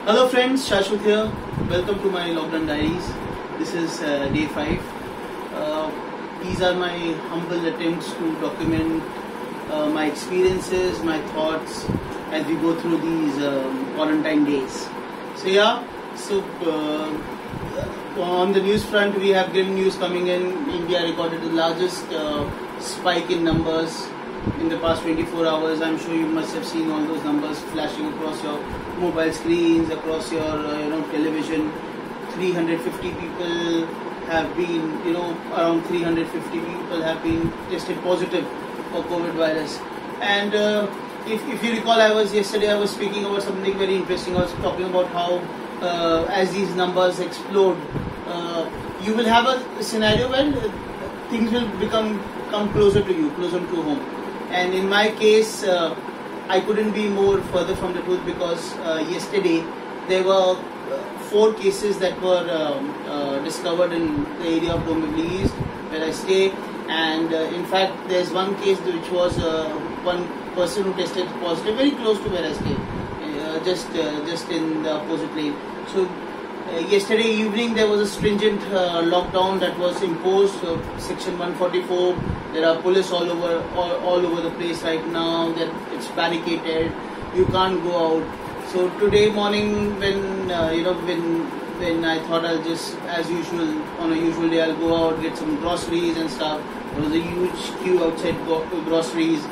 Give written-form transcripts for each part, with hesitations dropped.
Hello friends, Shashwat here. Welcome to my lockdown diaries. This is day 5. These are my humble attempts to document my experiences, my thoughts as we go through these quarantine days. So on the news front, we have grim news coming in. India recorded the largest spike in numbers in the past 24 hours. I'm sure you must have seen all those numbers flashing across your mobile screens, across your television. 350 people have been, around 350 people have been tested positive for COVID virus. And if you recall, yesterday I was speaking about something very interesting. I was talking about how as these numbers explode, you will have a scenario where things will come closer to you, closer to home. And in my case, I couldn't be more further from the truth, because yesterday there were 4 cases that were discovered in the area of Dombivli East, where I stay. And in fact, there's one case which was one person who tested positive very close to where I stay, just in the opposite lane. So yesterday evening there was a stringent lockdown that was imposed, section 144. There are police all over the place right now. That it's barricaded. You can't go out. So today morning, when I thought I'll just, as usual, on a usual day, I'll go out, get some groceries and stuff. There was a huge queue outside groceries.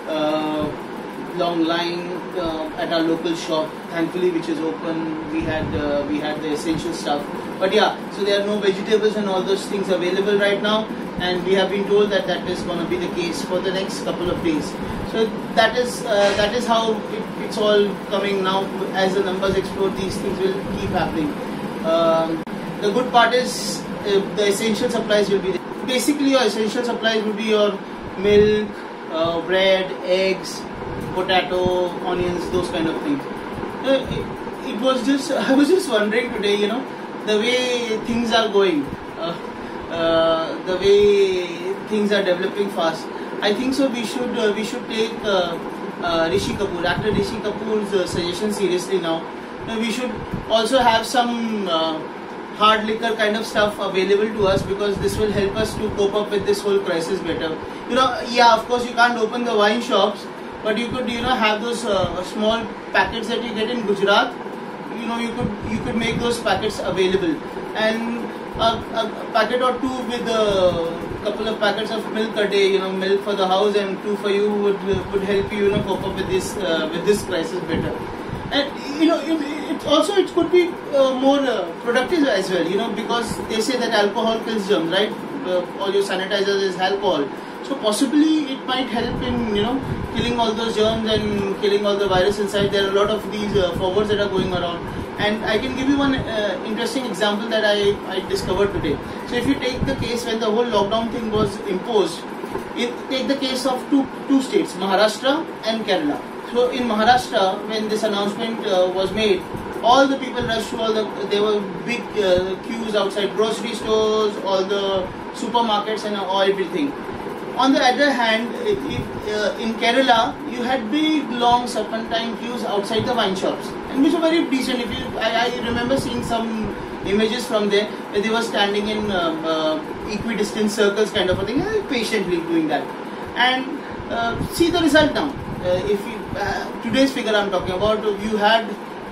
Long line at our local shop, thankfully, which is open. We had the essential stuff, but yeah, so there are no vegetables and all those things available right now, and we have been told that is going to be the case for the next couple of days. So that is how it's all coming now. As the numbers explode, these things will keep happening. The good part is the essential supplies will be there. Basically, your essential supplies will be your milk, bread, eggs, potato, onions, those kind of things. It was just, I was just wondering today, the way things are going, the way things are developing fast. I think so. We should take Rishi Kapoor, actor Rishi Kapoor's suggestion seriously now. We should also have some hard liquor kind of stuff available to us, because this will help us to cope up with this whole crisis better. Yeah, of course you can't open the wine shops, but you could, have those small packets that you get in Gujarat. You could make those packets available, and a packet or 2 with a couple of packets of milk a day. Milk for the house and 2 for you would help you, cope up with this crisis better. And it could be more productive as well. Because they say that alcohol kills germs, right? All your sanitizers is alcohol. So possibly it might help in killing all those germs and killing all the virus inside. There are a lot of these forwards that are going around, and I can give you one interesting example that I discovered today. So if you take the case when the whole lockdown thing was imposed, take the case of two states, Maharashtra and Kerala. So in Maharashtra, when this announcement was made, all the people rushed to there were big queues outside grocery stores, all the supermarkets and everything. On the other hand, in Kerala, you had big, long, serpentine queues outside the wine shops, and which were very decent. I remember seeing some images from there where they were standing in equidistant circles, kind of a thing, patiently doing that. And see the result now. Today's figure I'm talking about, you had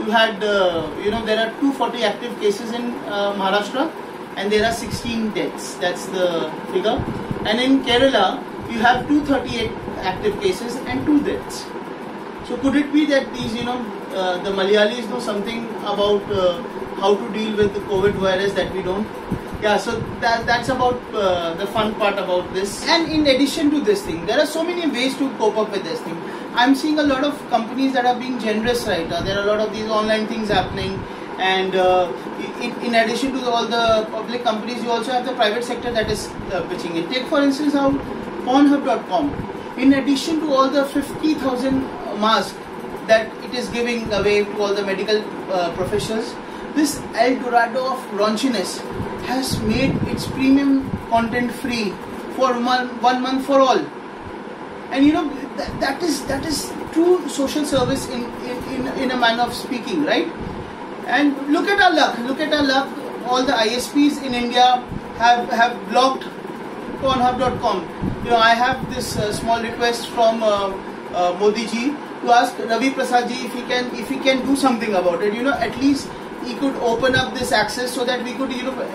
there are 240 active cases in Maharashtra, and there are 16 deaths. That's the figure. And in Kerala, you have 238 active cases and 2 deaths. So could it be that these, the Malayalis know something about how to deal with the COVID virus that we don't? Yeah, so that's about the fun part about this. And in addition to this thing, there are so many ways to cope up with this thing. I'm seeing a lot of companies that are being generous right now. There are a lot of these online things happening. And in addition to all the public companies, you also have the private sector that is pitching in. Take for instance how Pornhub.com, in addition to all the 50,000 masks that it is giving away to all the medical professionals, this El Dorado of raunchiness has made its premium content free for 1 month for all. And that is true social service in a manner of speaking, right? And look at our luck. Look at our luck. All the ISPs in India have blocked Pornhub.com. You know, I have this small request from Modi ji to ask Ravi Prasad ji if he can do something about it. You know, at least he could open up this access so that we could, you know,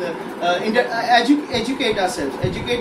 educate ourselves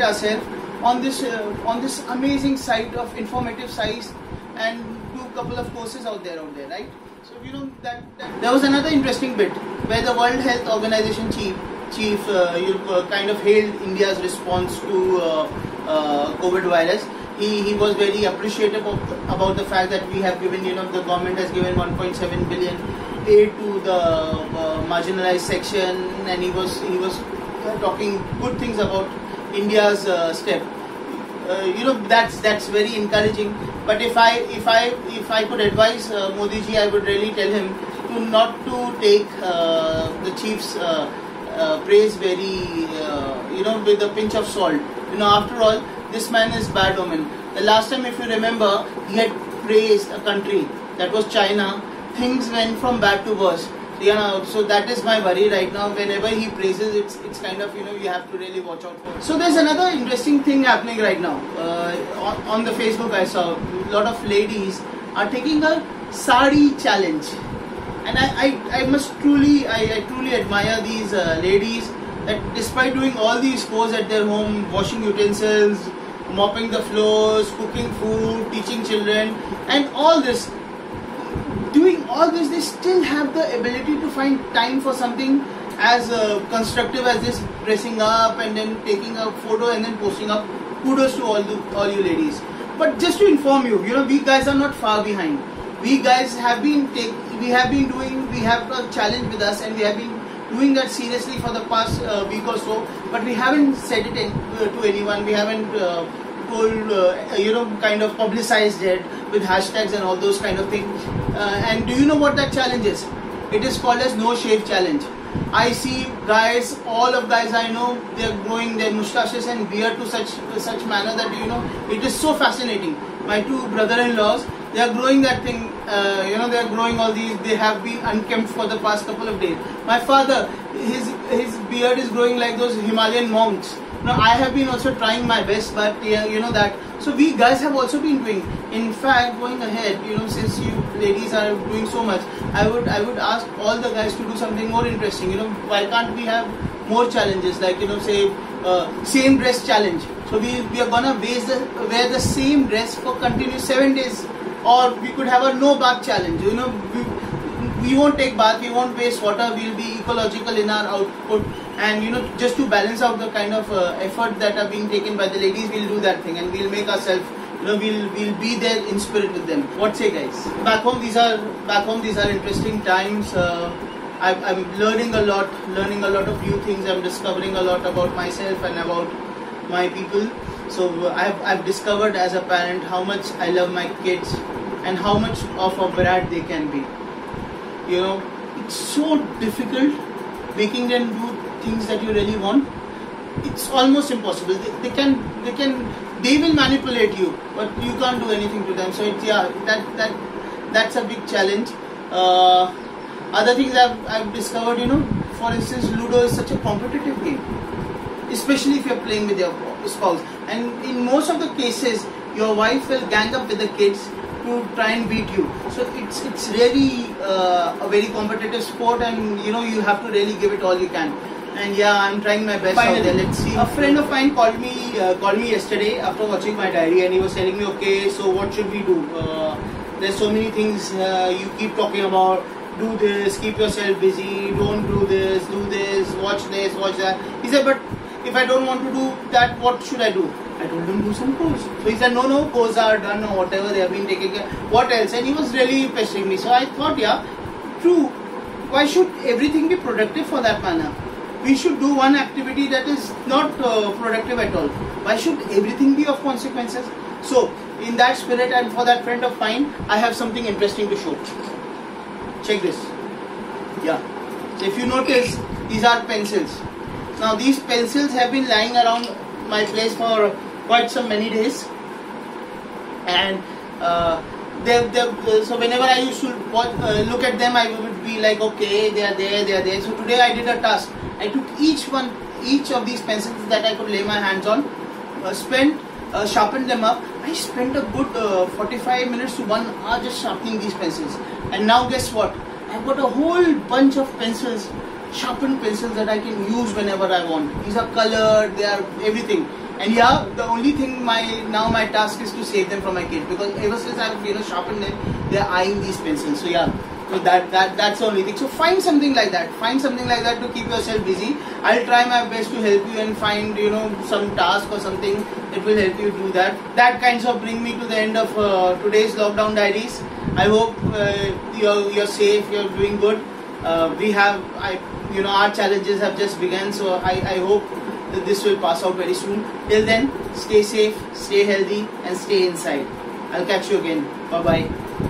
on this amazing site of informative sites, and do a couple of courses out there, right? So you know that there was another interesting bit where the World Health Organization chief kind of hailed India's response to COVID virus. He was very appreciative about the fact that we have given, you know, the government has given 1.7 billion aid to the marginalized section, and he was talking good things about India's step. You know, that's very encouraging. But if I could advise Modi ji, I would really tell him to not to take the chief's praise very you know, with a pinch of salt. You know, after all, this man is bad omen. The last time, if you remember, he had praised a country, that was China. Things went from bad to worse. You know, so that is my worry right now. Whenever he praises, it's kind of, you know, you have to really watch out for. So there's another interesting thing happening right now. On the Facebook, I saw a lot of ladies are taking a sari challenge, and I truly admire these ladies, that despite doing all these chores at their home, washing utensils, mopping the floors, cooking food, teaching children, and all this, doing all this, they still have the ability to find time for something as constructive as this, dressing up and then taking a photo and then posting up. Kudos to all you ladies. But just to inform you, you know, we guys are not far behind. We guys have we have a challenge with us, and we have been doing that seriously for the past week or so, but we haven't said it to anyone. We haven't told, you know, kind of publicized it with hashtags and all those kind of things. And do you know what that challenge is? It is called as No Shave Challenge. I see guys, all of guys I know, they are growing their moustaches and beard to such manner that, you know, it is so fascinating. My two brother-in-laws, they are growing that thing, you know, they are growing all these, they have been unkempt for the past couple of days. My father, his beard is growing like those Himalayan monks. Now, I have been also trying my best, but yeah, you know that. So we guys have also been doing. In fact, going ahead, you know, since you ladies are doing so much, I would ask all the guys to do something more interesting. You know, why can't we have more challenges, like, you know, say same dress challenge? So we are gonna wear the same dress for continuous 7 days, or we could have a no bath challenge. You know, we won't take bath, we won't waste water, we'll be ecological in our output, and you know, just to balance out the kind of effort that are being taken by the ladies, we'll do that thing, and we'll make ourselves, you know, we'll be there in spirit with them. What say, guys? Back home these are interesting times. I'm learning a lot of new things. I'm discovering a lot about myself and about my people. So I've discovered as a parent how much I love my kids and how much of a brat they can be. You know, it's so difficult making them do things that you really want. It's almost impossible. They will manipulate you, but you can't do anything to them. So it's, yeah, that's a big challenge. Other things I've discovered, you know, for instance, Ludo is such a competitive game, especially if you're playing with your spouse. And in most of the cases, your wife will gang up with the kids to try and beat you. So it's really a very competitive sport, and you know, you have to really give it all you can. And yeah, I'm trying my best out there. Let's see. A friend of mine called me yesterday after watching my diary, and he was telling me, okay, so what should we do? There's so many things you keep talking about. Do this, keep yourself busy, don't do this, watch that. He said, but if I don't want to do that, what should I do? I told him, do some course. So he said, no, courses are done or whatever, they have been taken care. What else? And he was really pestering me. So I thought, yeah, true. Why should everything be productive for that manner? We should do one activity that is not productive at all. Why should everything be of consequences? So in that spirit, and for that friend of mine, I have something interesting to show. Check this. Yeah. So if you notice, these are pencils. Now these pencils have been lying around my place for quite some many days, and So whenever I used to look at them, I would be like, okay, they are there. So today I did a task. I took each of these pencils that I could lay my hands on, sharpened them up. I spent a good 45 minutes to 1 hour just sharpening these pencils. And now guess what? I've got a whole bunch of pencils, sharpened pencils that I can use whenever I want. These are colored, they are everything. And yeah, the only thing my task is to save them from my kids, because ever since I've sharpened them, they are eyeing these pencils. So yeah, so that's the only thing. So find something like that. Find something like that to keep yourself busy. I'll try my best to help you and find some task or something that will help you do that. That kinds of bring me to the end of today's lockdown diaries. I hope you're safe, you're doing good. Our challenges have just begun, so I hope that this will pass out very soon. Till then, stay safe, stay healthy, and stay inside. I'll catch you again. Bye bye.